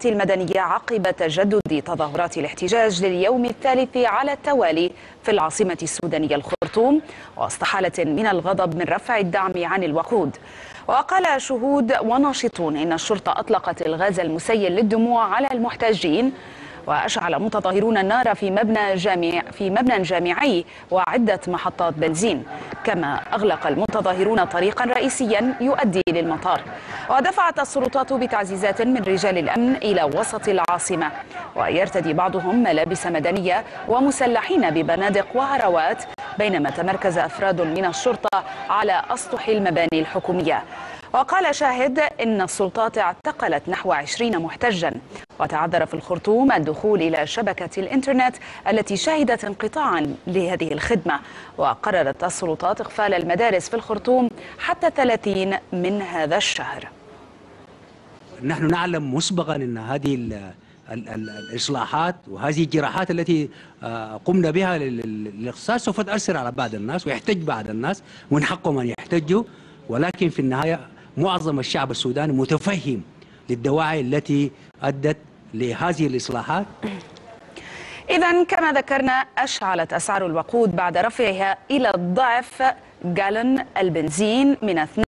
المدنية عقب تجدد تظاهرات الاحتجاج لليوم الثالث على التوالي في العاصمة السودانية الخرطوم، وسط حالة من الغضب من رفع الدعم عن الوقود. وقال شهود وناشطون إن الشرطة أطلقت الغاز المسيل للدموع على المحتجين، وأشعل متظاهرون النار في مبنى جامعي وعدة محطات بنزين، كما أغلق المتظاهرون طريقا رئيسيا يؤدي للمطار. ودفعت السلطات بتعزيزات من رجال الأمن إلى وسط العاصمة، ويرتدي بعضهم ملابس مدنية ومسلحين ببنادق وعروات، بينما تمركز أفراد من الشرطة على أسطح المباني الحكومية. وقال شاهد إن السلطات اعتقلت نحو 20 محتجا. وتعذر في الخرطوم الدخول إلى شبكة الإنترنت التي شهدت انقطاعا لهذه الخدمة، وقررت السلطات إقفال المدارس في الخرطوم حتى 30 من هذا الشهر. نحن نعلم مسبقا أن هذه الإصلاحات وهذه الجراحات التي قمنا بها للاقتصاد سوف تأثر على بعض الناس ويحتج بعض الناس، ومن حقهم أن يحتجوا، ولكن في النهاية معظم الشعب السوداني متفهم للدواعي التي أدت لهذه الإصلاحات. إذن كما ذكرنا، أشعلت أسعار الوقود بعد رفعها إلى ضعف جالون البنزين من